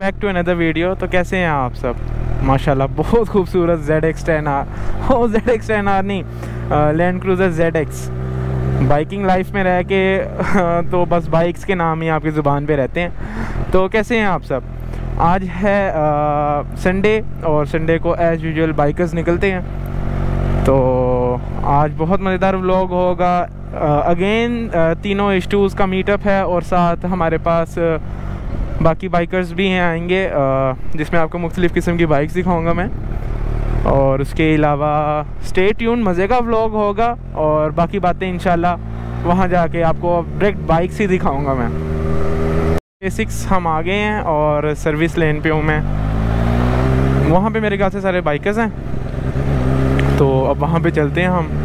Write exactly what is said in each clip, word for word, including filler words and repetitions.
Back to another video. तो कैसे हैं आप सब? माशाल्लाह बहुत खूबसूरत जेड एक्स टेन आर, हो जेड एक्स टेन आर नहीं, land cruiser Z X. Biking life में रह के तो बस बाइक्स के नाम ही आपकी ज़ुबान पे रहते हैं। तो कैसे हैं आप सब? आज है संडे और संडे को एज़ यूजुअल बाइकर्स निकलते हैं। तो आज बहुत मज़ेदार व्लॉग होगा। अगेन तीनों एच टूज़ का मीटअप है और साथ हमारे पास बाकी बाइकर्स भी हैं आएंगे, जिसमें आपको मुख्तलिफ़ किस्म की बाइक्स दिखाऊंगा मैं। और उसके अलावा स्टे ट्यून, मज़े का व्लॉग होगा और बाकी बातें इंशाल्लाह वहाँ जाके आपको डायरेक्ट बाइक्स ही दिखाऊंगा मैं। ए सिक्स हम आ गए हैं और सर्विस लेन पे हूँ मैं। वहाँ पे मेरे ख्याल से सारे बाइकर्स हैं, तो अब वहाँ पे चलते हैं हम।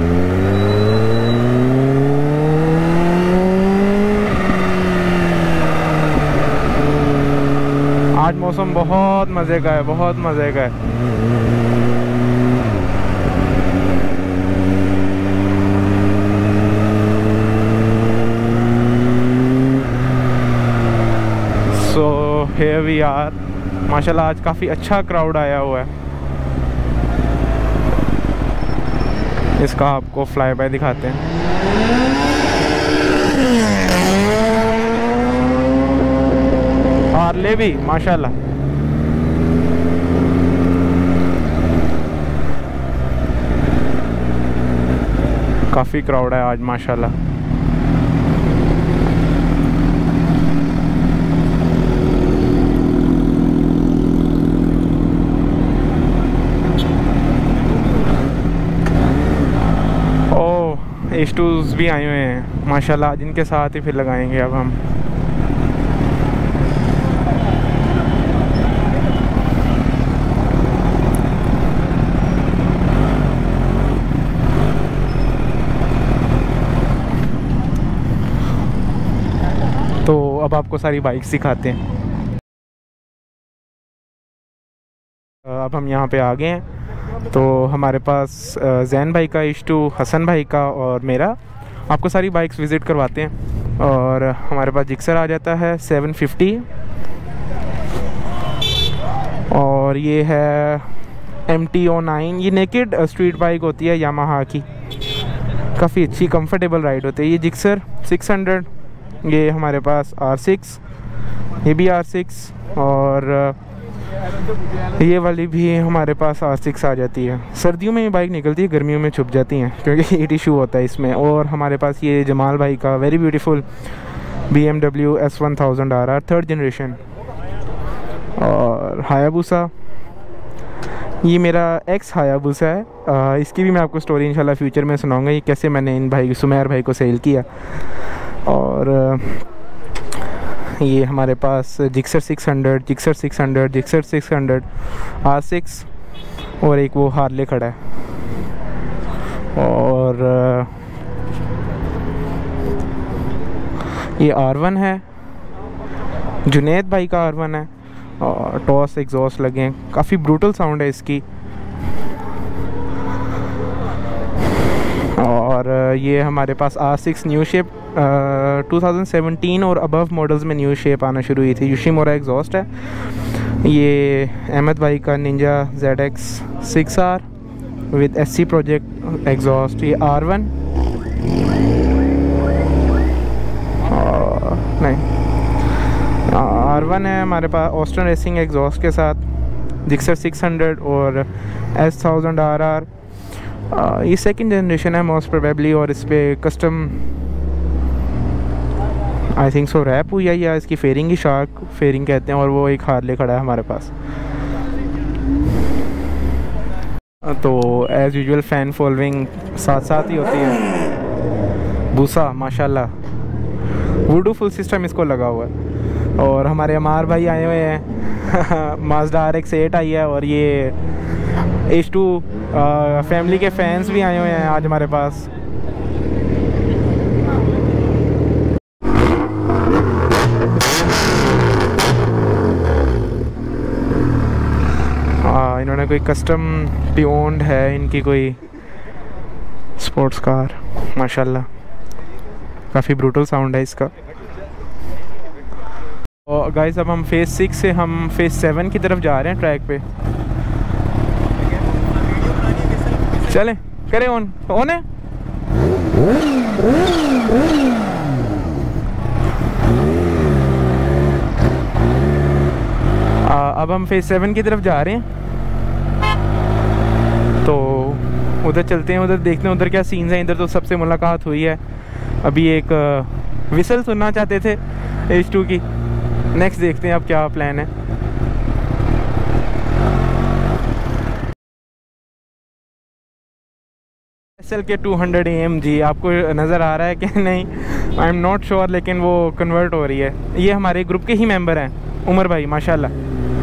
आज मौसम बहुत मज़े का है, बहुत मज़े का है। So here we are. माशाल्लाह आज काफ़ी अच्छा क्राउड आया हुआ है। इसका आपको फ्लाई बाय दिखाते हैं। हार्ले भी माशाल्लाह। काफ़ी क्राउड है आज माशाल्लाह। एच टूज़ भी आए हुए हैं माशाल्लाह। आज इनके साथ ही फिर लगाएंगे अब हम। तो अब आपको सारी बाइक्स दिखाते हैं। अब हम यहाँ पे आ गए हैं। तो हमारे पास जैन भाई का एच टू, हसन भाई का और मेरा, आपको सारी बाइक्स विज़िट करवाते हैं। और हमारे पास जिक्सर आ जाता है सेवन फिफ्टी, और ये है एम टी ओ नाइन। ये नेकेड स्ट्रीट बाइक होती है यामाहा की, काफ़ी अच्छी कंफर्टेबल राइड होती है। ये जिक्सर सिक्स हंड्रेड, ये हमारे पास आर सिक्स, ये भी आर सिक्स, और ये वाली भी हमारे पास आर सिक्स आ जाती है। सर्दियों में ये बाइक निकलती है, गर्मियों में छुप जाती हैं क्योंकि हीट इशू होता है इसमें। और हमारे पास ये जमाल भाई का very beautiful B M W S one thousand R R third generation. और हायाबुसा, ये मेरा एक्स हायाबुसा है। आ, इसकी भी मैं आपको स्टोरी इंशाल्लाह फ्यूचर में सुनाऊंगा, ये कैसे मैंने इन भाई सुमेर भाई को सेल किया। और ये हमारे पास Gixxer six hundred, Gixxer six hundred, Gixxer six hundred, R six, और एक वो हार्ले खड़ा है। और ये आर वन है, जुनेद भाई का आर वन है, और टॉस एग्जॉस्ट लगे हैं। काफ़ी ब्रूटल साउंड है इसकी। और ये हमारे पास R six new shape two thousand seventeen और अबव मॉडल्स में न्यू शेप आना शुरू हुई थी। यूशिमोरा एग्जॉस्ट है। ये अहमद भाई का ninja Z X six R with S C project exhaust. ये आर वन नहीं आर वन है हमारे पास ऑस्टन रेसिंग एग्जॉस्ट के साथ, जिक्सर सिक्स हंड्रेड और एस थाउजेंड आर आर। ये सेकंड जनरेशन है मोस्ट प्रोबेबली, और इस पर custom I think so wrap हुई है, या इसकी फेयरिंग ही शार्क फेयरिंग कहते हैं। और वो एक हार्ले खड़ा है हमारे पास। तो एज़ यूजुअल फ़ैन फॉलोइंग साथ साथ ही होती है। बूसा माशाल्लाह, वुडू फुल सिस्टम इसको लगा हुआ है। और हमारे अमार भाई आए हुए हैं माजदा आर एक्स एट आई है। और ये एच टू फैमिली के फैंस भी आए हुए हैं आज हमारे पास। आ, इन्होंने कोई कस्टम ट्यून्ड है इनकी कोई स्पोर्ट्स कार, माशाल्लाह काफ़ी ब्रूटल साउंड है इसका। और गाइस अब हम फेज़ सिक्स से हम फेज़ सेवन की तरफ जा रहे हैं ट्रैक पे। चलें करें ऑन ऑन है। आ, अब हम फेज़ सेवन की तरफ जा रहे हैं, तो उधर चलते हैं, उधर देखते हैं उधर क्या सीन्स हैं। इधर तो सबसे मुलाकात हुई है। अभी एक विसल सुनना चाहते थे एच टू की। नेक्स्ट देखते हैं अब क्या प्लान है। S L K two hundred A M G आपको नज़र आ रहा है कि नहीं, आई एम नॉट श्योर, लेकिन वो कन्वर्ट हो रही है। ये हमारे ग्रुप के ही मेंबर हैं, उमर भाई माशाल्लाह।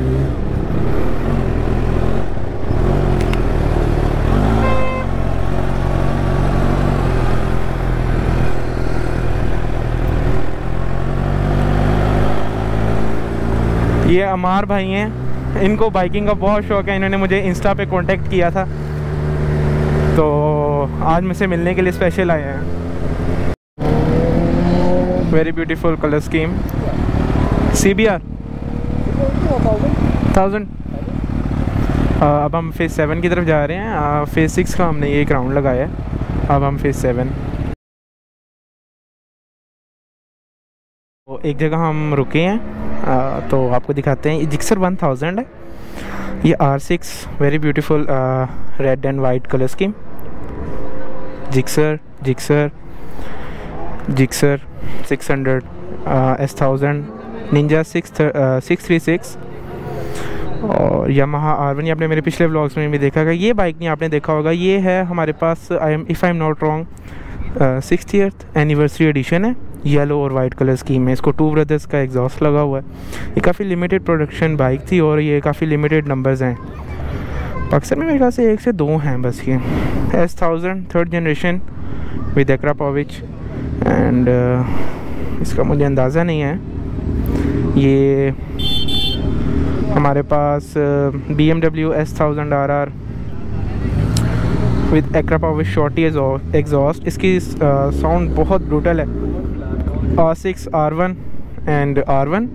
ये अमार भाई हैं, इनको बाइकिंग का बहुत शौक़ है। इन्होंने मुझे इंस्टा पे कांटेक्ट किया था, तो आज मुझसे मिलने के लिए स्पेशल आए हैं। Very beautiful colour scheme. C B R thousand. अब हम फेज़ सेवन की तरफ जा रहे हैं। फेज़ सिक्स का हमने एक राउंड लगाया है, अब हम फेज़ सेवन। तो एक जगह हम रुके हैं, आ, तो आपको दिखाते हैं। ये जिक्सर वन थाउजेंड है, ये R six very beautiful red and white colour scheme. Gixxer Gixxer Gixxer six hundred, S thousand, ninja six six three six और यामाहा आर वन। ये आपने मेरे पिछले व्लॉग्स में भी देखा होगा। ये बाइक नहीं आपने देखा होगा, ये है हमारे पास, I am if I am not wrong sixtieth anniversary edition है, येलो और वाइट कलर स्कीम में। इसको टू ब्रदर्स का एग्जॉस्ट लगा हुआ है। ये काफ़ी लिमिटेड प्रोडक्शन बाइक थी और ये काफ़ी लिमिटेड नंबर्स हैं। पाकिस्तान में मेरे ख्याल से एक से दो हैं बस। ये S thousand third generation with Akrapovic and इसका मुझे अंदाज़ा नहीं है। ये हमारे पास B M W S thousand R R with Akrapovic shorty exhaust. इसकी साउंड uh, बहुत ब्रूटल है। R six, R one and R one.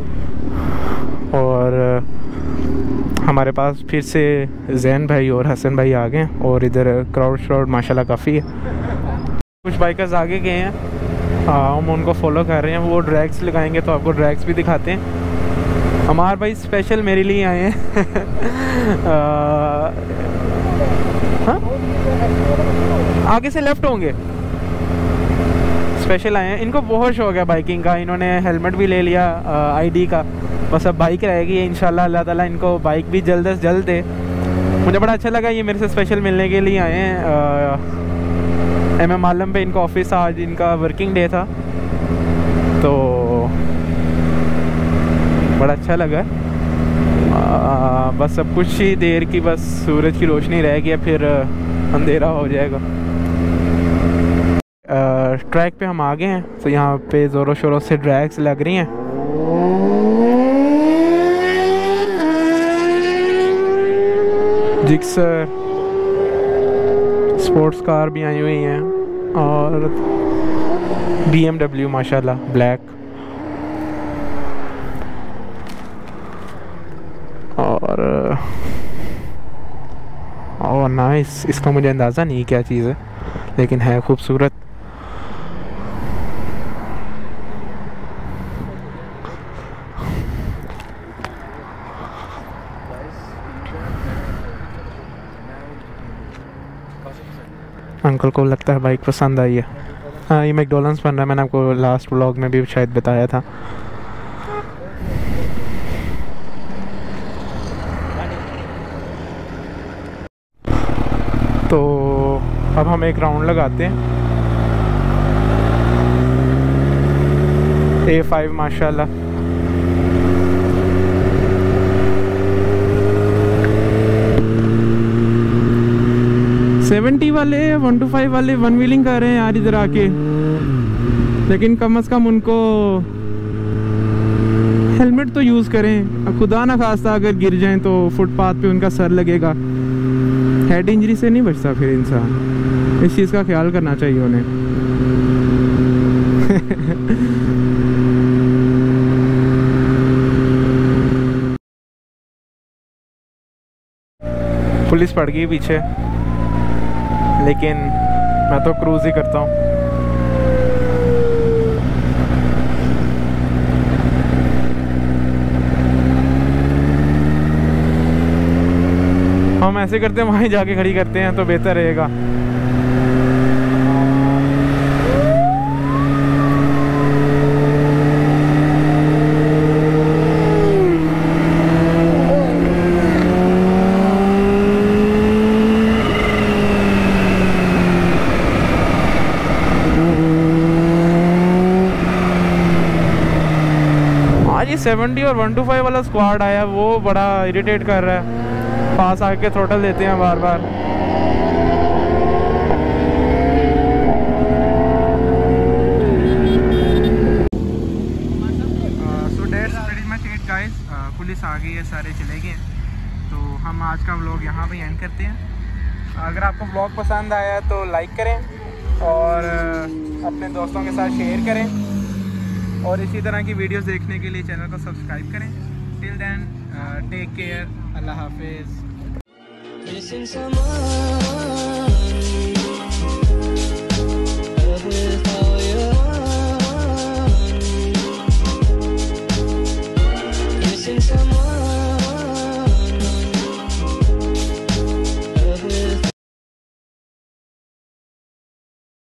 और uh, हमारे पास फिर से जैन भाई और हसन भाई आ गए, और इधर क्राउड श्राउड माशाल्लाह काफ़ी है। कुछ बाइकर्स आगे गए हैं, हम उनको फॉलो कर रहे हैं। वो ड्रैग्स लगाएंगे तो आपको ड्रैग्स भी दिखाते हैं। हमारे भाई स्पेशल मेरे लिए आए हैं। हाँ आगे से लेफ़्ट होंगे, स्पेशल आए हैं। इनको बहुत शौक़ है बाइकिंग का, इन्होंने हेलमेट भी ले लिया आईडी का। बस अब बाइक रहेगी इंशाल्लाह, अल्लाह ताला इनको बाइक भी जल्द से जल्द दे। मुझे बड़ा अच्छा लगा, ये मेरे से स्पेशल मिलने के लिए आए हैं। एम एम आलम पे इनका ऑफिस, आज इनका वर्किंग डे था, तो बड़ा अच्छा लगा। आ, बस अब कुछ ही देर की बस सूरज की रोशनी रह गई, फिर अंधेरा हो जाएगा। ट्रैक पे हम आ गए हैं, तो यहाँ पे ज़ोरों शोरों से ड्रैग्स लग रही हैं। जिक्सर स्पोर्ट्स कार भी आई हुई हैं और बी एम डब्ल्यू माशाल्लाह ब्लैक। और और नाइस, इसका मुझे अंदाज़ा नहीं क्या चीज़ है, लेकिन है खूबसूरत। अंकल को लगता है बाइक पसंद आई है। हाँ ये मैकडॉनल्ड्स बन रहा है, मैंने आपको लास्ट व्लॉग में भी शायद बताया था। तो अब हम एक राउंड लगाते हैं। ए फाइव माशाल्लाह। सेवेंटी वाले वन टू फाइव वाले वन व्हीलिंग कर रहे हैं यार इधर आके, लेकिन कम से कम उनको हेलमेट तो यूज़ करें। खुदा ना खास्ता अगर गिर जाएं तो फुटपाथ पे उनका सर लगेगा, हेड इंजरी से नहीं बचता फिर इंसान। इस चीज़ का ख्याल करना चाहिए उन्हें। पुलिस पड़ गई पीछे, लेकिन मैं तो क्रूज़ ही करता हूँ। हम ऐसे करते हैं, वहीं जाके खड़ी करते हैं तो बेहतर रहेगा। आज ये सेवेंटी और वन टू फाइव वाला स्क्वाड आया, वो बड़ा इरिटेट कर रहा है। पास आके थ्रोटल देते हैं बार बार। So that's pretty much it guys. Police आ गई है, सारे चले गए, तो हम आज का व्लॉग यहाँ पे एंड करते हैं। अगर आपको व्लॉग पसंद आया तो लाइक करें और अपने दोस्तों के साथ शेयर करें, और इसी तरह की वीडियोस देखने के लिए चैनल को सब्सक्राइब करें। टिल देन टेक केयर, अल्लाह हाफिज़। Missing someone, love without